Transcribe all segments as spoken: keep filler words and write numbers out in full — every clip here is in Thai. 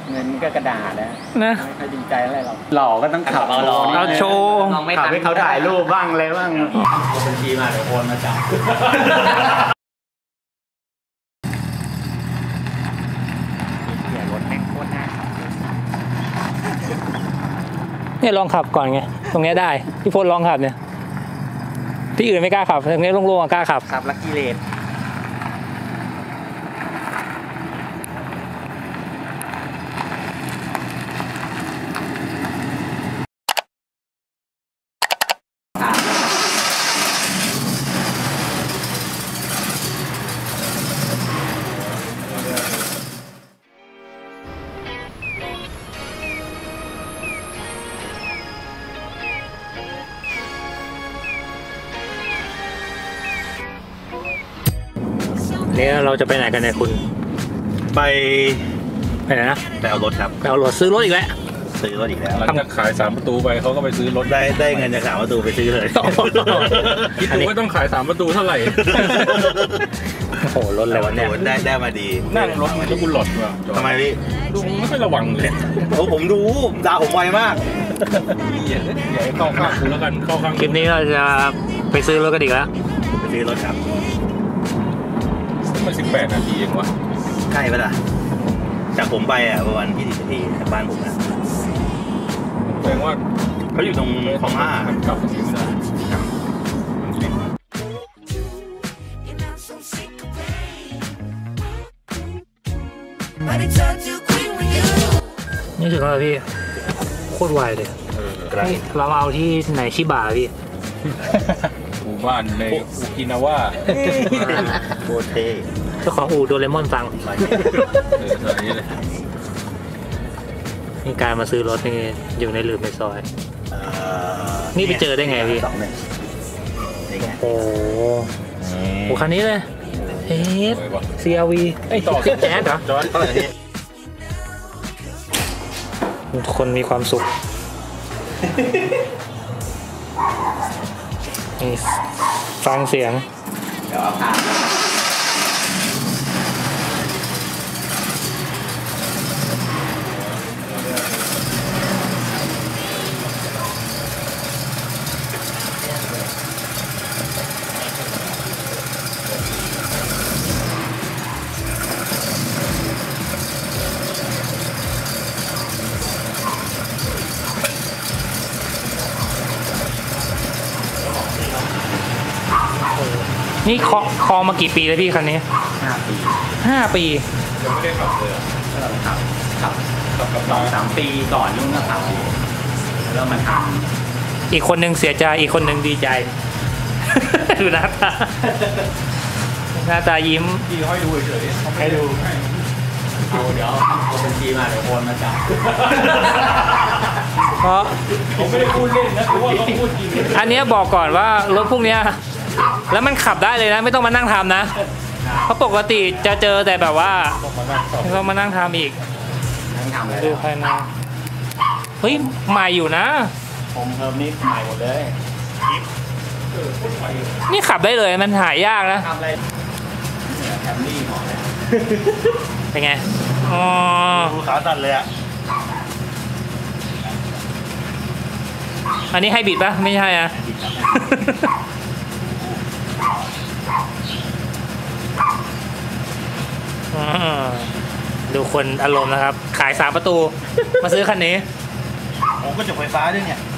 เงินก็กระดาษนะนะไม่ค่อยดีใจอะไรหรอกหล่อก็ต้องขับเอาหล่อเอาโชว์ขับให้เขาถ่ายรูปบ้างอะไรบ้างเอาบัญชีมาเดี๋ยวโอนมาจ่ายรถแม่งโคตรน่าขับเนี่ยลองขับก่อนไงตรงนี้ได้พี่พลลองขับเนี่ยที่อื่นไม่กล้าขับตรงนี้โล่งๆกล้าขับขับลักกี้เลนนี่เราจะไปไหนกันเนี่ยคุณไปไปไหนนะไปเอารถครับไปเอารถซื้อรถอีกแล้วซื้อรถอีกแล้วหลังจากขายสามประตูไปเขาก็ไปซื้อรถได้ได้เงินจากสามประตูไปซื้อเลยคิดดูว่าต้องขายสามประตูเท่าไหร่โอ้โหรถอะไรวะเนี่ยได้ได้มาดีนั่งรถมันจะบุญหลอดว่ะทำไมพี่ดูไม่ค่อยระวังเลยโอ้ผมดูดาวผมไวมากอย่าให้เข้าข้างคุณแล้วกันเข้าข้างคลิปนี้เราจะไปซื้อรถกันอีกแล้วไปซื้อรถครับมันสิบแปดนาทีเองวะใกล้ปะล่ะจากผมไปอ่ะประมาณยี่สิบนาทีจากบ้านผมนะแสดงว่าเขาอยู่ตรงคลองห้ากลับตรงนี้ไม่ได้นี่ถึงแล้วพี่โคตรไวเลยเราเอาที่ไหนชิบะพี่หมู่บ้านในโอกินาวาโคเทเจ้าของอู่โดเรมอนฟังนี่การมาซื้อรถนี่อยู่ในหลืบในซอยนี่ไปเจอได้ไงพี่โอ้โหคันนี้เลยเอส ซี อาร์ วี ไอ้ต่อแจ๊สเหรอคนมีความสุขนี่ฟังเสียงเดี๋ยวเอาผ่านนี่คอคอมากี่ปีแล้วพี่คันนี้ห้าปีห้าปียังไม่ได้ขับเลยขับขับขับกับสองสามปีก่อนนู่นก็ขับแล้วมาทำอีกคนหนึ่งเสียใจอีกคนหนึ่งดีใจดูหน้าตาหน้าตายิ้มพี่ให้ดูเฉยๆให้ดูเอาเดี๋ยวเอาบัญชีมาเดี๋ยวโอนมาจ่ายเพราะผมไม่ได้พูดเล่นนะคือว่าเขาพูดจริงอันนี้บอกก่อนว่ารถพวกเนี้ยแล้วมันขับได้เลยนะไม่ต้องมานั่งทำนะเพราะปกติจะเจอแต่แบบว่าต้องมานั่งทำอีกนั่งทำเลยดูภายในเฮ้ยใหม่อยู่นะผมเพิ่มนี่ใหม่หมดเลยนี่ขับได้เลยมันหายากนะทำอะไรแคมรี่หมดเลยเป็นไงอ๋อขาตัดเลยอ่ะอันนี้ให้บิดปะไม่ใช่อ่ะดูคนอารมณ์นะครับขายสามประตูมาซื้อคันนี้ผมก็จบไฟฟ้าด้วยเนี่ย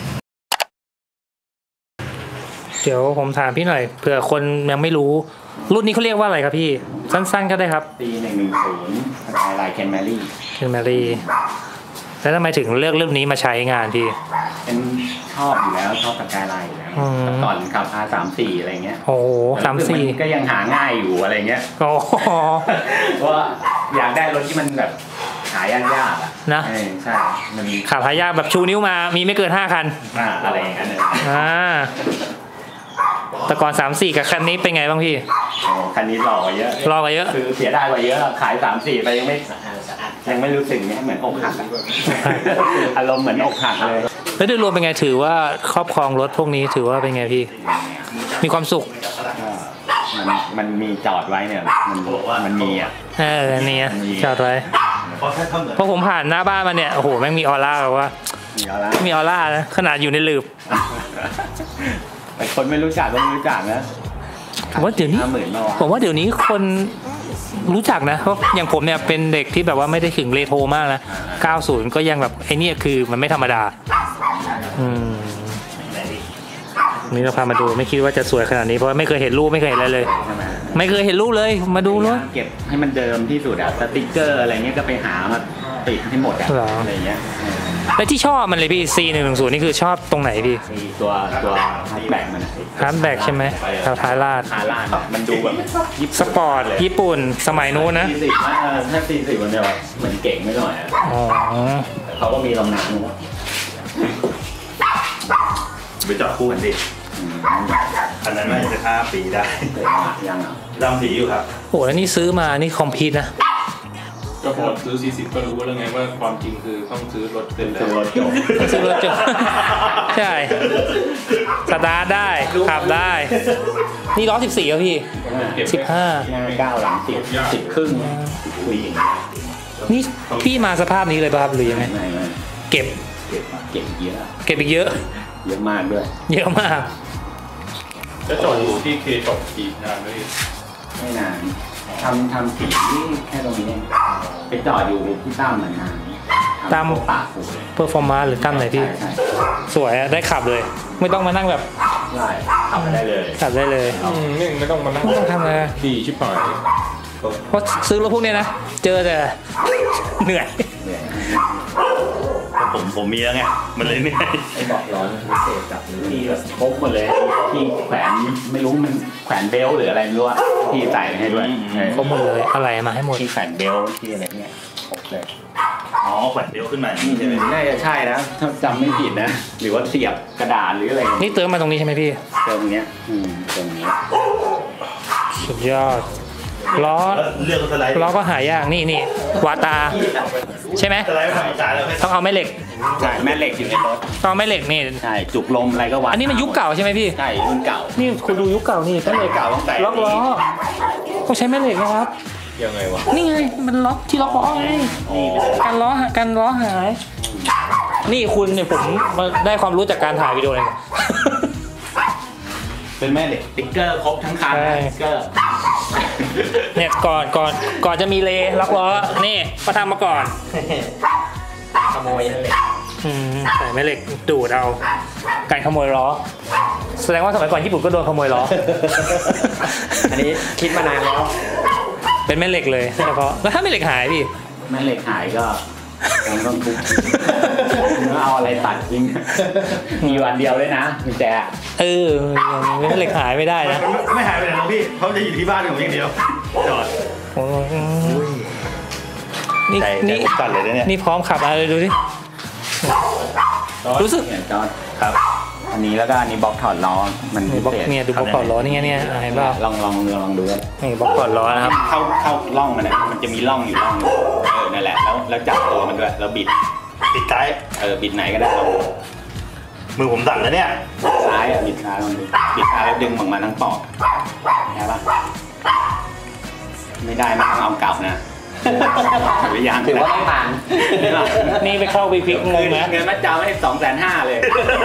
เดี๋ยวผมถามพี่หน่อยเผื่อคนยังไม่รู้รุ่นนี้เขาเรียกว่าอะไรครับพี่สั้นๆก็ได้ครับปีหนึ่งหนึ่งศูนย์ลายเคนแมรี่เคนแมรี่แล้วทำไมถึงเลือกรุ่นนี้มาใช้งานพี่เป็นชอบอยู่แล้วชอบสกายไลน์อยู่แล้วก่อนขับ อาร์ สามสิบสี่ อะไรเงี้ยโอ้สามสิบสี่ก็ยังหาง่ายอยู่อะไรเงี้ยโอ้เพราะอยากได้รถที่มันแบบหายากๆอ่ะนะใช่มันขับหายากแบบชูนิ้วมามีไม่เกินห้าคันอะไรอย่างเงี้ยอ่าแต่ก่อนสามสี่กับคันนี้เป็นไงบ้างพี่โอ้คันนี้หล่อเยอะหล่อเยอะคือเสียได้กว่าเยอะขายสามสี่ไปยังไม่ยังไม่รู้สึกเนี้ยเหมือนอกหักอารมณ์เหมือนอกหักเลยแล้วโดยรวมเป็นไงถือว่าครอบครองรถพวกนี้ถือว่าเป็นไงพี่มีความสุขมันมันมีจอดไว้เนี่ยมันมันมีอ่ะเออเนี่ยจอดไว้เพราะถ้าทำเหมือนเพราะผมผ่านหน้าบ้านมาเนี่ยโอ้โหแม่งมีออร่าแบบว่ามีออร่ามีออร่านะขนาดอยู่ในหลืบแต่คนไม่รู้จักก็ไม่รู้จักนะผมว่าเดี๋ยวนี้ห้าหมื่นมาวะผมว่าเดี๋ยวนี้คนรู้จักนะเพราะอย่างผมเนี่ยเป็นเด็กที่แบบว่าไม่ได้ถึงเรโทรมากนะเก้าสิบก็ยังแบบไอ้นี่คือมันไม่ธรรมดาอืมนี่เราพามาดูไม่คิดว่าจะสวยขนาดนี้เพราะว่าไม่เคยเห็นรูปไม่เคยเห็นอะไรเลยใช่ไหมไม่เคยเห็นรูปเลยมาดูรถเก็บให้มันเดิมที่สุดอะสติกเกอร์อะไรเงี้ยก็ไปหามาติดให้หมดอะเหรอออะไรเงี้ยเออแล้วที่ชอบมันเลยพี่ ซี หนึ่งหนึ่งศูนย์ นี่คือชอบตรงไหนพี่ไอ้ตัวตัวฮาร์ดแบ็กมันอะฮาร์ดแบ็กใช่ไหมแถวท้ายลาดฮาร์ลานมันดูแบบญี่ปุ่นสปอร์ตญี่ปุ่นสมัยนู้นนะสี่สิบเออถ้าสี่สิบมันจะแบบเหมือนเก่งไม่หน่อยอะอ๋อแต่เขาก็มีลำน้ำนะไปจับคู่กันดิอืมอันนั้นน่าจะห้าปีได้เก่งมากยังอ่ะดำสีอยู่ครับโหแล้วนี่ซื้อมานี่คอมพิวต์นะก็พอซื้อสี่สิบก็รู้แล้วไงว่าความจริงคือต้องซื้อรถเต็มแล้ตัววรถจบซื้อรถจบ ใช่สตาร์ทได้ขับได้ นี่ล้อสิบสี่ครับพี่สิบห้าหน้าเก้าหลังสิบสิบครึ่งผู้หญิงนี่พี่มาสภาพนี้เลยป่ะครับหรือยังไงไม่ไม่เก็บเก็บเก็บเยอะเก็บอีกเยอะเยอะมากด้วยเยอะมากแล้วจอดอยู่ที่เคตกกี่นานเลยไม่นานทำทำสีแค่ตรงนี้เองไปจอดอยู่ที่ตั้มเหมือนนานตามปากปูเลยเพอร์ฟอร์มานซ์หรือตั้มไหนพี่ใช่ใช่สวยอะได้ขับเลย ไม่ต้องมานั่งแบบใช่ทำได้เลยขับได้เลยอืมนี่ไม่ต้องมานั่งไม่ต้องทำอะไรดีชิบหายเพราะซื้อรถพวกเนี้ยนะ เจอแต่ เหนื่อยเนี่ยผมผมมีแล้วไง มันเลยเหนื่อยไอ้เบาะร้อนพิเศษกับที่แบบพกหมดเลยที่แขวนไม่รู้มันแขวนเบลต์หรืออะไรไม่รู้อะที่ใส่ให้ด้วยเออครบหมดเลยอะไรมาให้หมดที่แขวนเบลต์ที่อะไรเนี่ยครบเลยอ๋อแขวนเดียวขึ้นมาอย่างนี้ใช่ไหมน่าจะใช่นะถ้าจำไม่ผิดนะ หรือว่าเสียบกระดาษหรืออะไรนี่เติมมาตรงนี้ใช่ไหมพี่ตรงเนี้ยอืมตรงนี้สุดยอด ล้อแล้วเลือกสไลด์ล้อก็หายาก นี่นี่วาตา ใช่ไหมสไลด์ไปทำอีสานแล้วให้ต้องเอาแม่เหล็กใช่แม่เหล็กอยู่ในรถต้องเอาแม่เหล็กนี่ใช่จุกลมอะไรก็วัดอันนี้มันยุคเก่าใช่ไหมพี่ใช่รุ่นเก่านี่คุณดูยุคเก่านี่แม่เหล็กเก่าตั้งแต่ล็อกล้อต้องใช้แม่เหล็กนะครับยังไงวะนี่ไงมันล็อกที่ล็อกล้อไงกันล้อหากันล้อหาย นี่คุณเนี่ยผมมาได้ความรู้จากการถ่ายวิดีโอเลยเป็นแม่เหล็กสติ๊กเกอร์ครบทั้งคันใช่สติ๊กเกอร์เนี่ยก่อนก่อนก่อนจะมีเลล็อกล้อนี่มาทำมาก่อนขโมยนั่นแหละอืมใส่แม่เหล็กดูดเอาการขโมยล้อแสดงว่าสมัยก่อนญี่ปุ่นก็โดนขโมยล้ออันนี้คิดมานานแล้วเป็นแม่เหล็กเลยเฉพาะแล้วถ้าแม่เหล็กหายพี่แม่เหล็กหายก็ผมต้องทุบแล้วเอาอะไรตัดทิ้งมีวันเดียวเลยนะคุณแจเออแม่เหล็กหายไม่ได้นะไม่หายไปไหนหรอกพี่เขาจะอยู่ที่บ้านผมอย่างเดียว จอดโอ้ยนี่ใจนี่ใจผมสั่นเลยนะเนี่ยนี่พร้อมขับอะไรดูดิ รู้สึกเนี่ยจอดครับ อันนี้แล้วก็อันนี้บล็อกถอดล้อมันพิบล็อกเศษเนี่ยดูบล็อกถอดล้อนี่ไงเนี่ยอ่ะเห็นเปล่าลองลองลองดูนะนี่บล็อกถอดล้อนะครับเข้าเข้าร่องมันนะมันจะมีร่องอยู่ร่องหนึ่งเออนั่นแหละแล้วแล้วจับตัวมันด้วยแล้วบิดติดท้ายเออบิดไหนก็ได้ลองดูมือผมสั่นแล้วเนี่ยซ้ายอ่ะบิดซ้ายลองดูบิดซ้ายแล้วดึงออกมาทั้งปอกใช่ปะไม่ได้มันต้องเอากลับนะหรือยังถือว่าไม่ผ่านนี่ไปเข้าไปพลิกงงไหมเงินมัดจำให้สองแสนห้าเลย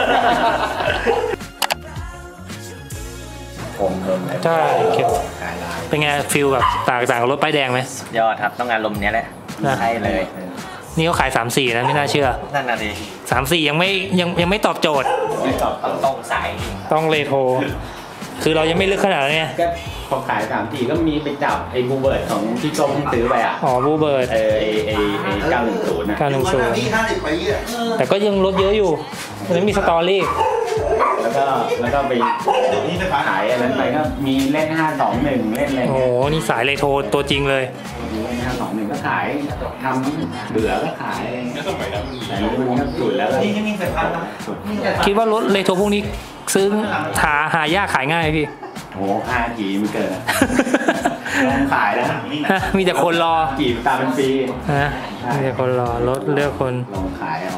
ผมลมเลยใช่เก็บกายลายเป็นไงฟิลแบบต่างต่างกับรถป้ายแดงไหมยอดครับต้องอารมณ์เนี้ยแหละนะใช่เลยนี่เขาขายสามสี่นะไม่น่าเชื่อนั่นน่ะดิสามสี่ยังไม่ยังยังไม่ตอบโจทย์ไม่ตอบต้องตรงสายต้องเรโทรคือเรายังไม่ลึกขนาดนั้นเนี่ยก็พอขายสามทีก็มีไปจับไอ้บูเบิร์ดของที่ส้มที่ซื้อไปอ่ะอ๋อบูเบิร์ดเออไอ้ไอ้ไอ้เก้าหนึ่งศูนย์นะเก้าหนึ่งศูนย์นี่ห้าสิบปีอ่ะแต่ก็ยังรถเยอะอยู่ยังมีสตอรี่แล้วก็แล้วก็ไปเดี๋ยวนี้ไฟฟ้าขายอะไรไปก็มีเล่นห้าสองหนึ่งเล่นอะไรโอ้โหเงี้ยนี่สายเรโทรตัวจริงเลยมีเล่นห้าสองหนึ่งก็ขายทำเบื่อก็ขายอะไรเงี้ยแล้วสมัยนั้นมันมีแต่นี่มันก็สุดแล้วล่ะนี่นี่ไฟฟ้านะสุดคิดว่ารถเรโทรพวกนี้ซื้อหาหายากขายง่ายไหมพี่โอ้โหห้าจีมันเกินอะลองขายแล้วฮะมีแต่คนรอจีบตามเป็นฟรีฮะมีแต่คนรอรถเลือกคนลองขายเอา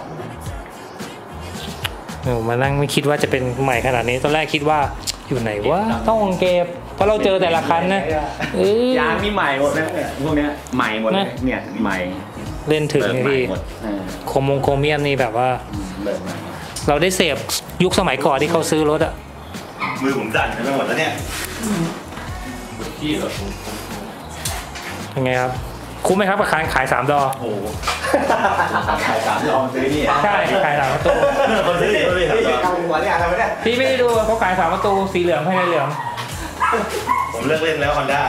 โอ้มานั่งไม่คิดว่าจะเป็นใหม่ขนาดนี้ตอนแรกคิดว่าอยู่ไหนวะต้องเก็บเพราะเราเจอแต่ละคันนะเออยางนี่ใหม่หมดนะเนี่ยพวกเนี้ยใหม่หมดเลยนะเนี่ยใหม่เล่นถึงไงพี่เออโคมงโครเมียมนี่แบบว่าเบิกใหม่เราได้เสพยุคสมัยก่อนที่เขาซื้อรถอะมือผมสั่นไปหมดแล้วเนี่ยที่เหรอยังไงครับคุ้มไหมครับกับการขายสามดอโอ้โหขายสามลองซื้อนี่ใช่ขายสามประตูคนซื้อเลยเอาหัวเนี่ยอะไรวะเนี่ยพี่ไม่ได้ดูเขาขายสามประตูสีเหลืองให้ในเหลืองผมเลิกเล่นแล้วฮอนด้า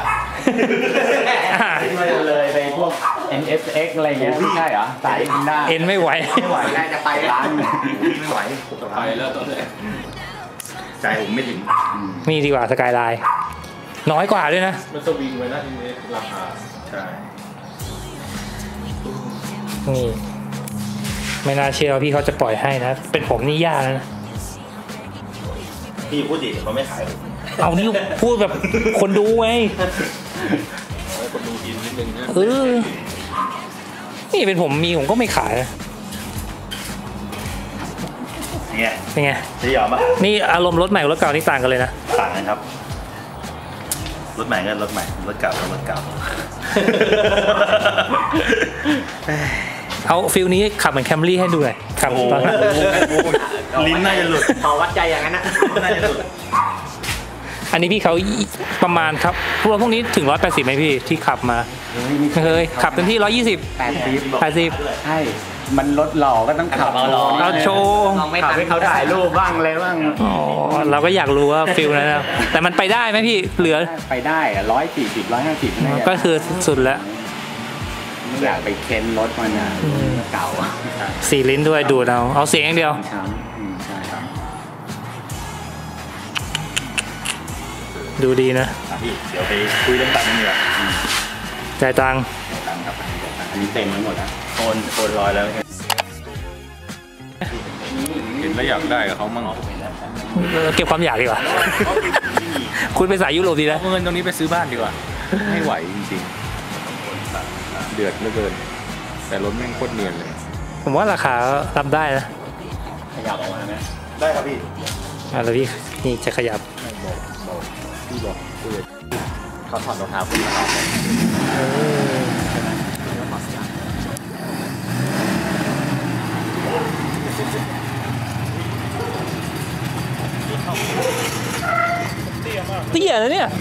มันเลยไปพวก เอ็น เอส เอ็กซ์ อะไรเงี้ยไม่ใช่เหรอสายอินด้าเอ็นไม่ไหวไม่ไหวน่าจะไปร้านไม่ไหวไปแล้วตอนนี้ใจผมไม่ถึงนี่ดีกว่าสกายไลน์น้อยกว่าด้วยนะมันสวิงไปนะทีนี้ราคาใช่นี่ไม่น่าเชื่อว่าพี่เขาจะปล่อยให้นะ เป็นผมนี่ยากแล้วนะพี่พูดดิเขาไม่ขายผมเอานี่พูดแบบคนดูไงให้คนดูอินนิดนึงนะเออนี่เป็นผมมีผมก็ไม่ขายนะเนี่ยเป็นไงจะยอมป่ะนี่อารมณ์รถใหม่กับรถเก่านี่ต่างกันเลยนะต่างกันครับ รถใหม่ก็รถใหม่ รถเก่าก็รถเก่าเอาฟิลนี้ขับเหมือนแคมรี่ให้ดูหน่อยขับโอ้โหตอนนั้นลิ้นน่าจะหลุดพอวัดใจอย่างนั้นนะน่าจะหลุดอันนี้พี่เขาประมาณครับพวกพวกนี้ถึงร้อยแปดสิบไหมพี่ที่ขับมาไม่เคยขับเต็มที่ร้อยยี่สิบแปดสิบแปดสิบใช่ มันรถหล่อก็ต้องขับเอาหล่อเอาโชว์ลองไม่ขับทันให้เขาถ่ายรูปบ้างอะไรบ้างอ๋อเราก็อยากรู้ว่าฟิลนั้นนะแต่มันไปได้ไหมพี่เหลือไปได้อะร้อยสี่สิบร้อยห้าสิบก็คือสุดแล้วไม่อยากไปเค้นรถมันอ่ะเก่าอ่ะสี่ลิ้นด้วยดูดเอาเอาเสียงอย่างเดียวช้ำอืมใช่ครับดูดีนะอ่ะพี่ เดี๋ยวไปคุยเรื่องตัดนี่ดีกว่าจ่ายตังค์ตามครับอันนี้เต็มไปหมดแล้วโอนโอนร้อยแล้วเห็นแล้วอยากได้กับเขามั่งเออเก็บความอยากดีกว่า คุณไปสายยุโรปดีนะเอาเงินตรงนี้ไปซื้อบ้านดีกว่า ไม่ไหวจริงๆ เดือดเหลือเกิน แต่รถแม่งโคตรเนียนเลยผมว่าราคารับได้นะขยับออกมาไหมได้ครับพี่อ่ะแล้วพี่นี่จะขยับบอกบอกพี่บอกคุยกับเขาถอดรองเท้าคุณมาลองเลยเตี้ยนะเนี่ย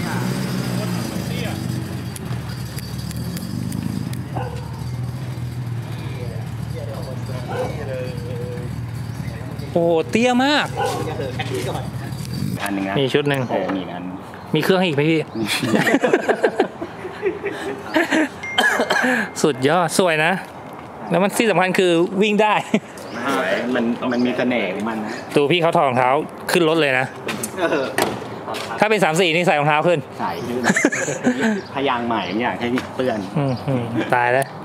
โอ้โหเตี้ยมากอันหนึ่งนะมีชุดหนึ่งเออมีอันมีเครื่องให้อีกไหมพี่ สุดยอดสวยนะ แล้วมันที่สำคัญคือวิ่งได้มันมันมีเสน่ห์ของมันนะดูพี่เขาถอดรองเท้าขึ้นรถเลยนะ ถ้าเป็นสามสี่นี่ใส่รองเท้าขึ้นใส่ยืดพยางค์ใหม่ไม่อยากให้เปื้อนอืมอืมตายแล้ว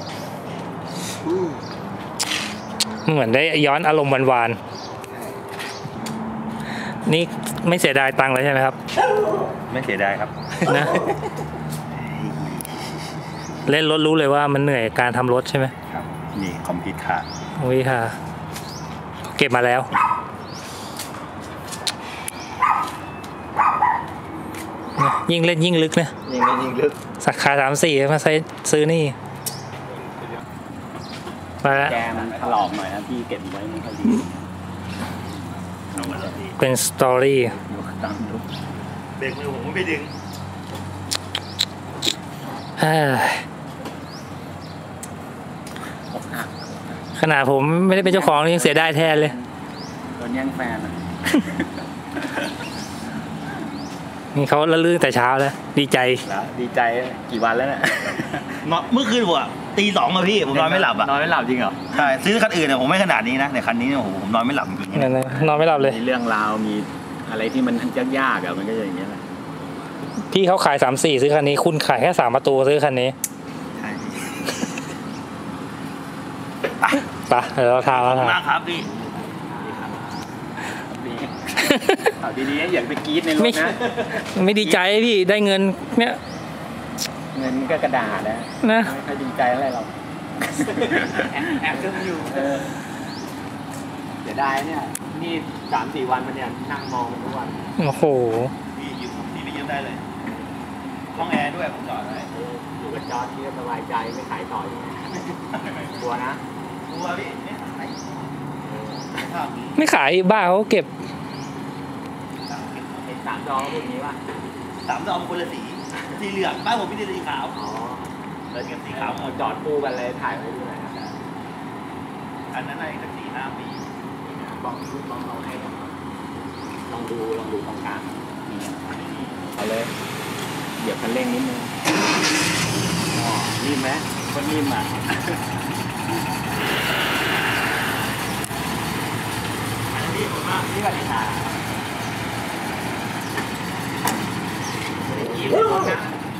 เหมือนได้ย้อนอารมณ์หวานๆนี่ไม่เสียดายตังค์เลยใช่ไหมครับไม่เสียดายครับนะ เล่นรถรู้เลยว่ามันเหนื่อยการทำรถใช่ไหมครับ นี่คอมพิวต์คาร์โอ้ยค่ะ เก็บมาแล้ว ยิ่งเล่นยิ่งลึกนะยิงไม่ยิงลึกสักขาสามสี่มาใช้ซื้อนี่มาแล้วแกมันถลอกหน่อยนะพี่เก็บไว้ไม่ค่อยดีเอามาแล้วพี่เป็นสตอรี่ดูตามดูเบรกมือผมไม่ดึงเฮ้ยขนาดผมไม่ได้เป็นเจ้าของยังเสียดายแทนเลยโดนแย่งแฟนอ่ะนี่เขาละลื่นแต่เช้าแล้ว ดีใจแล้วดีใจกี่วันแล้วเนี่ยเนาะเมื่อคืนผมอะตีสองอะพี่ ผมนอนไม่หลับอะนอนไม่หลับจริงเหรอใช่ ซื้อคันอื่นเนี่ยผมไม่ขนาดนี้นะ แต่คันนี้เนี่ยโอ้โหผมนอนไม่หลับจริงๆนั่นนะนอนไม่หลับเลยมีเรื่องราวมีอะไรที่มันยากๆอะมันก็จะอย่างเงี้ยแหละพี่เขาขายสามสี่ซื้อคันนี้ คุณขายแค่สามประตูซื้อคันนี้ใช่ไปเดี๋ยวเราทาเราทามากครับพี่เอาดีๆอย่าไปกรี๊ดในรถไม่นะไม่ดีใจพี่ได้เงินเนี่ยเงินก็กระดาษนะนะไม่ค่อยดีใจอะไรหรอกแอบซึมอยู่เออเสียดายเนี่ย นี่สามสี่วันมันเนี่ยนั่งมองมันทุกวันโอ้โหพี่ยืมพี่ไปยืมได้เลย ห้องแอร์ด้วยผมจอดไว้อยู่กับจอร์จที่สบายใจไม่ขายต่ออยู่กลัวนะกลัวพี่เนี่ยไหนไม่ขายบ้าเขาเก็บเป็นสามจอพวกนี้ป่ะสามดอกคนละสีสีเหลืองบ้านผมไม่ได้สีขาวอ๋อเดินกันสีสีขาขาว วเอาจอดคู่กันเลยถ่ายไว้ดูหน่อยนะอันนั้นอะไรสักสี่ห้าปีบองชุดบองเอาให้ผมลองดูลองดูตรงกลางนี่เอาเลยเหยียบคันเร่งนิดนึงอ๋อนิ่มไหมก็นิ่มอ่ะนี่ผมว่านี่ก็ดีค่ะยิ้มนะ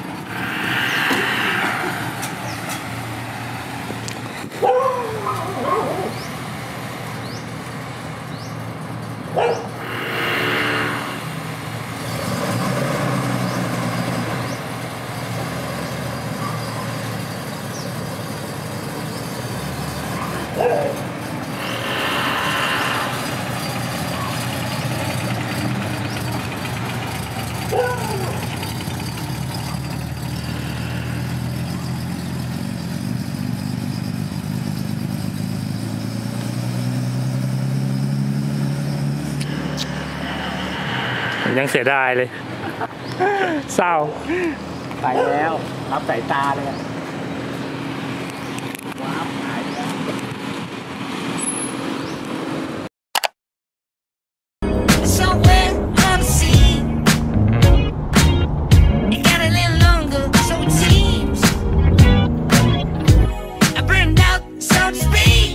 ยังเสียดายเลย เศร้าไปแล้วรับสายตาเลยอะว้าวหายไปแล้ว Somewhere on the sea, it got a little longer, so it seems. I burned out, so to speak.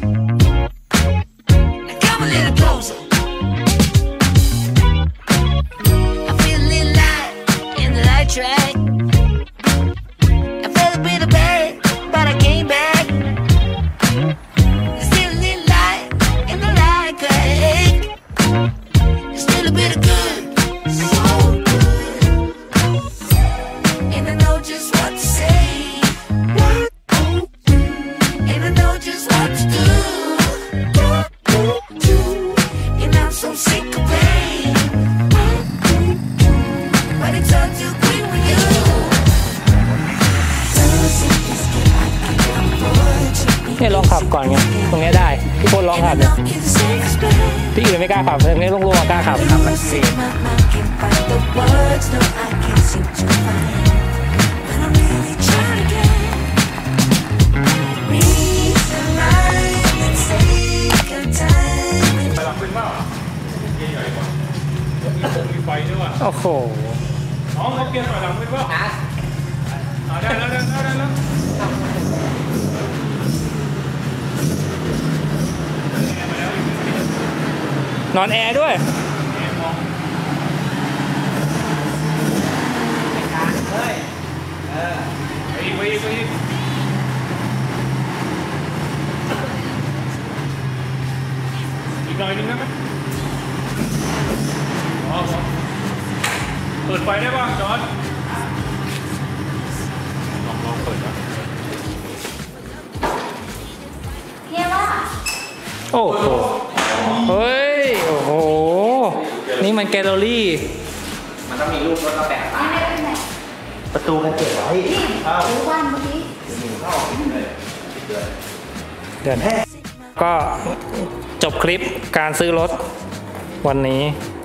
Now come a little closer. I feel a little light in the light track. I felt a bit of bad, but I came back. There's still a little light in the light track. Still a bit of good, so good. And I know just what to say. And I know just what to do. And I'm so sick of pain. But it's all too quick with you. เนี่ยลองขับก่อนไงตรงเนี้ยได้พี่พลลองขับเนี่ยที่อื่นไม่กล้าขับตรงนี้โล่งๆกล้าขับ โอ้โหน้องเขาเปลี่ยนถอยหลังเป็นว่าได้แล้วได้แล้วได้แล้วนอนแอร์ด้วยเฮ้ย เออไปอีกไปอีกไปอีกอีกหน่อยนึงได้ไหมอ๋อเปิดไฟได้ป่ะจอร์จลองลองเปิดนะโอ้โหเฮ้ยโอ้โหนี่มันแกลเลอรี่มันต้องมีรูปรถเราแปะตาประตูกันเก็บไว้เดือนก็จบคลิปการซื้อรถวันนี้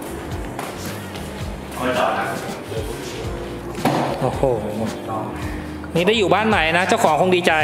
โอ้โหนี่ได้อยู่บ้านใหม่นะเจ้าของคงดีใจ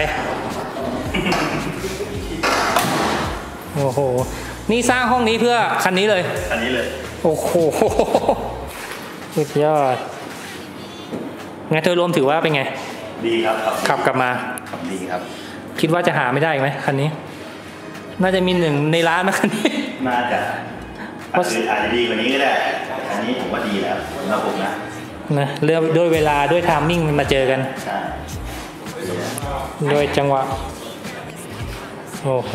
โอ้โหนี่สร้างห้องนี้เพื่อคันนี้เลยอันนี้เลยโอ้โหสุดยอดงั้นโดยรวมถือว่าเป็นไงดีครับขับกลับมาขับดีครับคิดว่าจะหาไม่ได้อีกไหมคันนี้ น่าจะมีหนึ่งในร้านนะคันนี้น่าจะอาจจะอาจจะดีกว่านี้ก็ได้แต่อันนี้ผมว่าดีแล้วสำหรับผมนะนะเรื่องด้วยเวลาด้วยไทามมิ่งมาเจอกันใช่ด้วยจังหวะโอ้โห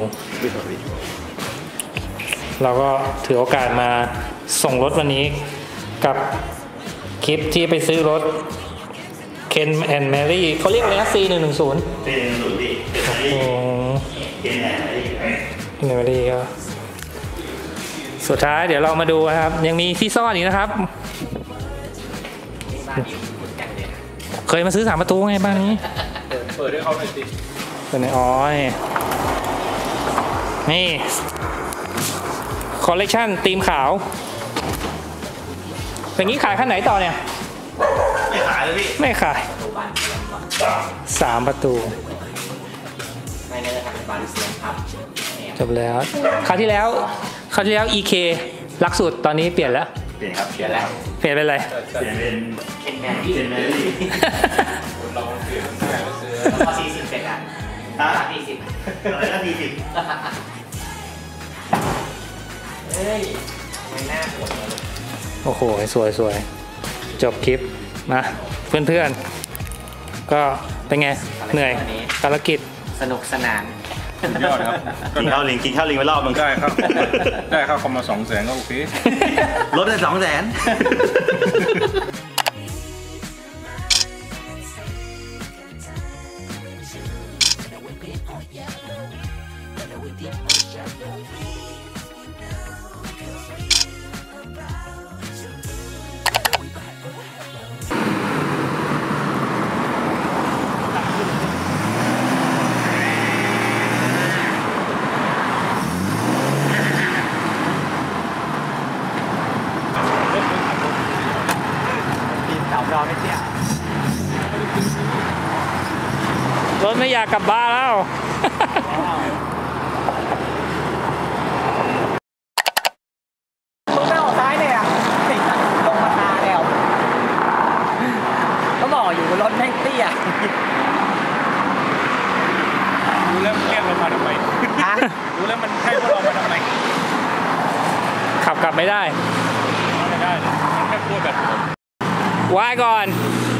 เราก็ถือโอกาสมาส่งรถวันนี้กับคลิปที่ไปซื้อรถ Ken and Mary เขาเรียกอะไรนะ ซี หนึ่ง หนึ่ง ศูนย์เป็นศูนย์ดิโอ้เป็นไหน Ken and Mary ก็สุดท้ายเดี๋ยวเรามาดูนะครับยังมีที่ซ่อนอีกนะครับ เคยมาซื้อสามประตูไงบ้านนี้เปิดให้เขาหน่อยสิตัวไหนอ๋อนี่นี่คอลเลกชันธีมขาวอย่างนี้ขายขั้นไหนต่อเนี่ยไม่ขายเลยพี่ไม่ขายตัวบานเสียงก่อนสามประตูไม่ได้ทำบานเสียงครับเนี่ยจบแล้วคราวที่แล้วคราวที่แล้ว อี เค ลักสุดตอนนี้เปลี่ยนแล้วเปลี่ยนครับเขียนแล้วเปลี่ยนเป็นอะไรเปลี่ยนเป็นเป็นแมนดี้เป็นแมรี่แล้วก็สี่สิบเสร็จอ่ะฮะสี่สิบอะไรนะสี่สิบเฮ้ยไม่น่าปวดเลยโอ้โหสวยสวยจบคลิปมาเพื่อนๆ ก็เป็นไงเหนื่อยภารกิจสนุกสนานสุดยอดครับกินข้าวลิงกินข้าวลิงไปรอบมึงได้ครับ ได้ครับคอมมาสองแสนก็โอเคลดได้สองแสนปีนเสาดาวไม่เที่ยรถไม่อยากกลับบ้านแล้วรถไม่ออกซ้ายเลยอ่ะติดลงมาตาแล้วก็บอกอยู่รถแม่งเตี้ยรู้แล้วเรียกเรามาทำไมฮะรู้แล้วมันให้พวกเรามาทำไมขับกลับไม่ได้ไม่ได้เลยมันแค่พูดแบบไหว้ก่อนเ